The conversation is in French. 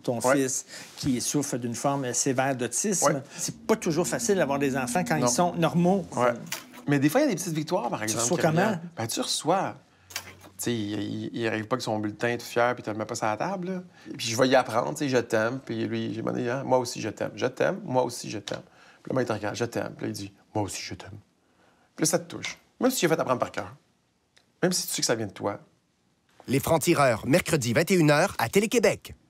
ton fils qui souffre d'une forme sévère d'autisme. C'est pas toujours facile d'avoir des enfants quand ils sont normaux. Mais des fois, il y a des petites victoires, par exemple. Tu reçois comment? Ben, tu reçois. Tu sais, il arrive pas avec son bulletin tout fier, puis tu le mets pas sur la table, là. Puis je vais y apprendre, tu sais, je t'aime. Puis lui, j'ai demandé, hein, moi aussi, je t'aime. Je t'aime, moi aussi, je t'aime. Puis là, moi, il te regarde, je t'aime. Puis là, il dit, moi aussi, je t'aime. Puis là, ça te touche. Même si tu as fait apprendre par cœur. Même si tu sais que ça vient de toi. Les Francs-Tireurs, mercredi 21h à Télé-Québec.